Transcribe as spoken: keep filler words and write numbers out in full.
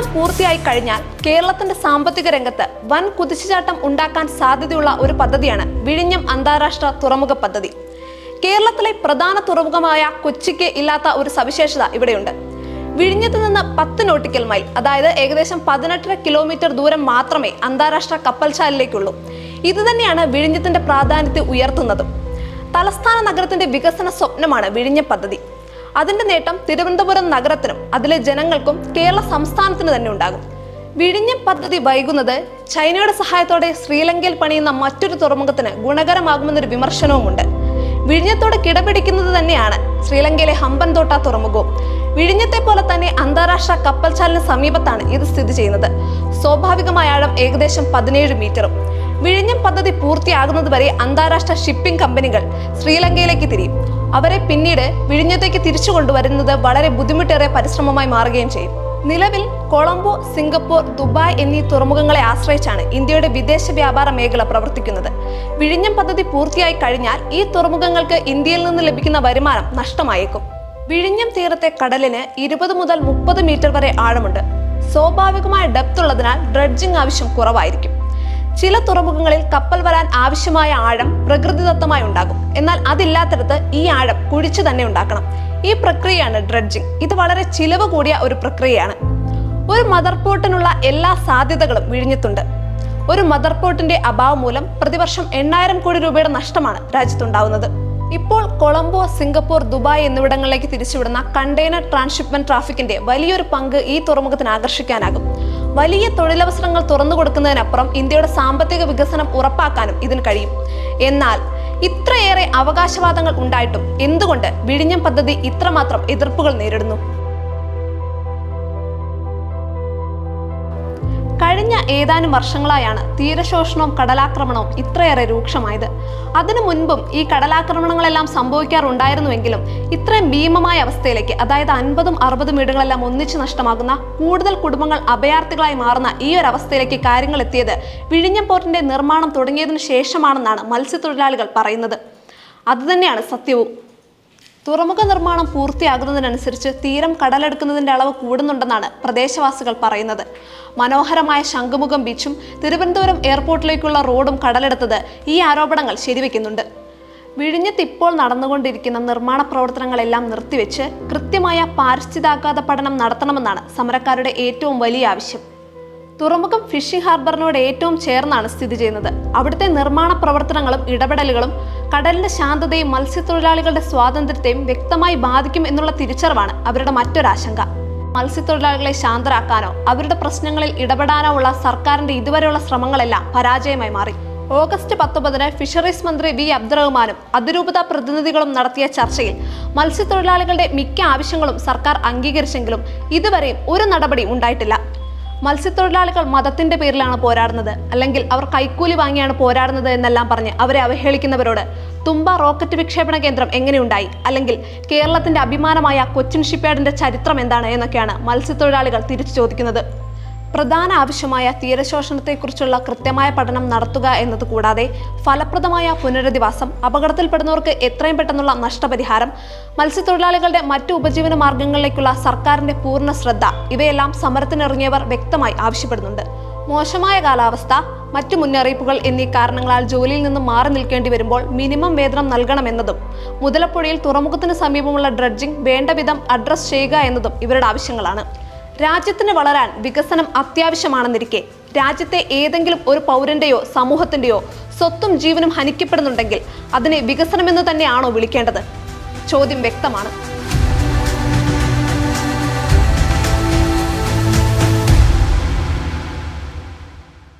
പൂർത്തിയായി കഴിഞ്ഞാൽ കേരളത്തിന്റെ സാമ്പത്തിക രംഗത്ത് വൻ കുതിച്ചുചാട്ടം ഉണ്ടാക്കാൻ സാധ്യതയുള്ള ഒരു പദ്ധതിയാണ് വിഴിഞ്ഞം അന്താരാഷ്ട്ര തുറമുഖ പദ്ധതി. കേരളത്തിലെ പ്രധാന തുറമുഖമായ കൊച്ചിക്ക് ഇല്ലാത്ത ഒരു സവിശേഷത ഇവിടെയുണ്ട്. വിഴിഞ്ഞത്ത് നിന്ന് പത്ത് നോട്ടിക്കൽ മൈൽ, അതായത് ഏകദേശം പതിനെട്ടര കിലോമീറ്റർ ദൂരം മാത്രമേ അന്താരാഷ്ട്ര കപ്പൽശാലയിലേക്കുള്ളൂ. ഇത് തന്നെയാണ് വിഴിഞ്ഞത്തിന്റെ പ്രാധാന്യത്തെ ഉയർത്തുന്നതും. തലസ്ഥാന നഗരത്തിന്റെ വികസന സ്വപ്നമാണ് വിഴിഞ്ഞം പദ്ധതി. അതിന്റെ നേട്ടം തിരുവനന്തപുരം നഗരത്തിനും അതിലെ ജനങ്ങൾക്കും കേരള സംസ്ഥാനത്തിന് തന്നെ ഉണ്ടാകും. വിഴിഞ്ഞം പദ്ധതി വൈകുന്നത് ചൈനയുടെ സഹായത്തോടെ ശ്രീലങ്കയിൽ പണിയുന്ന മറ്റൊരു തുറമുഖത്തിന് ഗുണകരമാകുമെന്നൊരു വിമർശനവുമുണ്ട്. വിഴിഞ്ഞത്തോട് കിടപിടിക്കുന്നത് തന്നെയാണ് ശ്രീലങ്കയിലെ ഹമ്പൻതോട്ട തുറമുഖവും. വിഴിഞ്ഞത്തെ പോലെ തന്നെ അന്താരാഷ്ട്ര കപ്പൽശാലിന് സമീപത്താണ് ഇത് സ്ഥിതി ചെയ്യുന്നത്. സ്വാഭാവികമായ ആഴം ഏകദേശം പതിനേഴ് മീറ്ററും. വിഴിഞ്ഞം പദ്ധതി പൂർത്തിയാകുന്നത് വരെ അന്താരാഷ്ട്ര ഷിപ്പിംഗ് കമ്പനികൾ ശ്രീലങ്കയിലേക്ക് തിരിയും. അവരെ പിന്നീട് വിഴിഞ്ഞത്തേക്ക് തിരിച്ചു കൊണ്ടുവരുന്നത് വളരെ ബുദ്ധിമുട്ടേറിയ പരിശ്രമമായി മാറുകയും ചെയ്യും. നിലവിൽ കൊളംബോ, സിംഗപ്പൂർ, ദുബായ് എന്നീ തുറമുഖങ്ങളെ ആശ്രയിച്ചാണ് ഇന്ത്യയുടെ വിദേശ വ്യാപാര മേഖല പ്രവർത്തിക്കുന്നത്. വിഴിഞ്ഞം പദ്ധതി പൂർത്തിയായി കഴിഞ്ഞാൽ ഈ തുറമുഖങ്ങൾക്ക് ഇന്ത്യയിൽ നിന്ന് ലഭിക്കുന്ന വരുമാനം നഷ്ടമായേക്കും. വിഴിഞ്ഞം തീരത്തെ കടലിന് ഇരുപത് മുതൽ മുപ്പത് മീറ്റർ വരെ ആഴമുണ്ട്. സ്വാഭാവികമായ ഡെപ്ത് ഉള്ളതിനാൽ ഡ്രഡ്ജിംഗ് ആവശ്യം കുറവായിരിക്കും. ചില തുറമുഖങ്ങളിൽ കപ്പൽ വരാൻ ആവശ്യമായ ആഴം പ്രകൃതിദത്തമായി ഉണ്ടാകും. എന്നാൽ അതില്ലാത്തിടത്ത് ഈ ആഴം കുഴിച്ചു തന്നെ ഉണ്ടാക്കണം. ഈ പ്രക്രിയയാണ് ഡ്രഡ്ജിംഗ്. ഇത് വളരെ ചിലവ് കൂടിയ ഒരു പ്രക്രിയയാണ്. ഒരു മദർ പോർട്ടിനുള്ള എല്ലാ സാധ്യതകളും വിഴിഞ്ഞത്തുണ്ട്. ഒരു മദർ പോർട്ടിന്റെ അഭാവം മൂലം പ്രതിവർഷം എണ്ണായിരം കോടി രൂപയുടെ നഷ്ടമാണ് രാജ്യത്തുണ്ടാവുന്നത്. ഇപ്പോൾ കൊളംബോ, സിംഗപ്പൂർ, ദുബായ് എന്നിവിടങ്ങളിലേക്ക് തിരിച്ചുവിടുന്ന കണ്ടെയ്നർ ട്രാൻസ്ഷിപ്മെന്റ് ട്രാഫിക്കിന്റെ വലിയൊരു പങ്ക് ഈ തുറമുഖത്തിന് ആകർഷിക്കാനാകും. വലിയ തൊഴിലവസരങ്ങൾ തുറന്നു കൊടുക്കുന്നതിനപ്പുറം ഇന്ത്യയുടെ സാമ്പത്തിക വികസനം ഉറപ്പാക്കാനും ഇതിന് കഴിയും. എന്നാൽ ഇത്രയേറെ അവകാശവാദങ്ങൾ ഉണ്ടായിട്ടും എന്തുകൊണ്ട് വിഴിഞ്ഞം പദ്ധതി ഇത്രമാത്രം എതിർപ്പുകൾ നേരിടുന്നു? കഴിഞ്ഞ ഏതാനും വർഷങ്ങളായാണ് തീരശോഷണവും കടലാക്രമണവും ഇത്രയേറെ രൂക്ഷമായത്. അതിനു മുൻപും ഈ കടലാക്രമണങ്ങളെല്ലാം സംഭവിക്കാറുണ്ടായിരുന്നുവെങ്കിലും ഇത്രയും ഭീമമായ അവസ്ഥയിലേക്ക്, അതായത് അൻപതും അറുപതും വീടുകളെല്ലാം ഒന്നിച്ചു നഷ്ടമാകുന്ന, കൂടുതൽ കുടുംബങ്ങൾ അഭയാർത്ഥികളായി മാറുന്ന ഈ ഒരു അവസ്ഥയിലേക്ക് കാര്യങ്ങൾ എത്തിയത് വിഴിഞ്ഞം പോർട്ടിന്റെ നിർമ്മാണം തുടങ്ങിയതിനു ശേഷമാണെന്നാണ് മത്സ്യത്തൊഴിലാളികൾ പറയുന്നത്. അതുതന്നെയാണ് സത്യവും. തുറമുഖ നിർമ്മാണം പൂർത്തിയാകുന്നതിനനുസരിച്ച് തീരം കടലെടുക്കുന്നതിന്റെ അളവ് കൂടുന്നുണ്ടെന്നാണ് പ്രദേശവാസികൾ പറയുന്നത്. മനോഹരമായ ശംഖുമുഖം ബീച്ചും തിരുവനന്തപുരം എയർപോർട്ടിലേക്കുള്ള റോഡും കടലെടുത്തത് ഈ ആരോപണങ്ങൾ ശരിവെക്കുന്നുണ്ട്. വിഴിഞ്ഞത്ത് ഇപ്പോൾ നടന്നുകൊണ്ടിരിക്കുന്ന നിർമ്മാണ പ്രവർത്തനങ്ങളെല്ലാം നിർത്തിവെച്ച് കൃത്യമായ പാരിസ്ഥിതികാഘാത പഠനം നടത്തണമെന്നാണ് സമരക്കാരുടെ ഏറ്റവും വലിയ ആവശ്യം. തുറമുഖം ഫിഷിംഗ് ഹാർബറിനോട് ഏറ്റവും ചേർന്നാണ് സ്ഥിതി ചെയ്യുന്നത്. അവിടുത്തെ നിർമ്മാണ പ്രവർത്തനങ്ങളും ഇടപെടലുകളും കടലിന്റെ ശാന്തതയും മത്സ്യത്തൊഴിലാളികളുടെ സ്വാതന്ത്ര്യത്തെയും വ്യക്തമായി ബാധിക്കും എന്നുള്ള തിരിച്ചറിവാണ് അവരുടെ മറ്റൊരാശങ്ക. മത്സ്യത്തൊഴിലാളികളെ ശാന്തരാക്കാനോ അവരുടെ പ്രശ്നങ്ങളിൽ ഇടപെടാനോ ഉള്ള സർക്കാരിന്റെ ഇതുവരെയുള്ള ശ്രമങ്ങളെല്ലാം പരാജയമായി മാറി. ഓഗസ്റ്റ് പത്തൊമ്പതിന് ഫിഷറീസ് മന്ത്രി വി അബ്ദുറഹ്മാനും അതിരൂപത പ്രതിനിധികളും നടത്തിയ ചർച്ചയിൽ മത്സ്യത്തൊഴിലാളികളുടെ മിക്ക ആവശ്യങ്ങളും സർക്കാർ അംഗീകരിച്ചെങ്കിലും ഇതുവരെയും ഒരു നടപടിയും ഉണ്ടായിട്ടില്ല. മത്സ്യത്തൊഴിലാളികൾ മതത്തിന്റെ പേരിലാണ് പോരാടുന്നത്, അല്ലെങ്കിൽ അവർ കൈക്കൂലി വാങ്ങിയാണ് പോരാടുന്നത് എന്നെല്ലാം പറഞ്ഞ് അവരെ അവഹേളിക്കുന്നവരോട് തുമ്പ റോക്കറ്റ് വിക്ഷേപണ കേന്ദ്രം എങ്ങനെയുണ്ടായി, അല്ലെങ്കിൽ കേരളത്തിന്റെ അഭിമാനമായ കൊച്ചിൻ ഷിപ്പ്യാർഡിന്റെ ചരിത്രം എന്താണ് എന്നൊക്കെയാണ് മത്സ്യത്തൊഴിലാളികൾ തിരിച്ചു ചോദിക്കുന്നത്. പ്രധാന ആവശ്യമായ തീരശോഷണത്തെക്കുറിച്ചുള്ള കൃത്യമായ പഠനം നടത്തുക എന്നത് കൂടാതെ ഫലപ്രദമായ പുനരധിവാസം, അപകടത്തിൽപ്പെടുന്നവർക്ക് എത്രയും പെട്ടെന്നുള്ള നഷ്ടപരിഹാരം, മത്സ്യത്തൊഴിലാളികളുടെ മറ്റു ഉപജീവന മാർഗങ്ങളിലേക്കുള്ള സർക്കാരിന്റെ പൂർണ്ണ ശ്രദ്ധ, ഇവയെല്ലാം സമരത്തിനിറങ്ങിയവർ വ്യക്തമായി ആവശ്യപ്പെടുന്നുണ്ട്. മോശമായ കാലാവസ്ഥ, മറ്റു മുന്നറിയിപ്പുകൾ എന്നീ കാരണങ്ങളാൽ ജോലിയിൽ നിന്നും മാറി നിൽക്കേണ്ടി വരുമ്പോൾ മിനിമം വേതനം നൽകണമെന്നതും മുതലപ്പുഴയിൽ തുറമുഖത്തിന് സമീപമുള്ള ഡ്രഡ്ജിംഗ് വേണ്ട വിധം അഡ്രസ് ചെയ്യുക എന്നതും ഇവരുടെ ആവശ്യങ്ങളാണ്. രാജ്യത്തിന് വളരാൻ വികസനം അത്യാവശ്യമാണെന്നിരിക്കെ രാജ്യത്തെ ഏതെങ്കിലും ഒരു പൗരന്റെയോ സമൂഹത്തിന്റെയോ സ്വത്തും ജീവനും ഹനിക്കപ്പെടുന്നുണ്ടെങ്കിൽ അതിനെ വികസനമെന്ന് തന്നെയാണോ വിളിക്കേണ്ടത്? ചോദ്യം വ്യക്തമാണ്.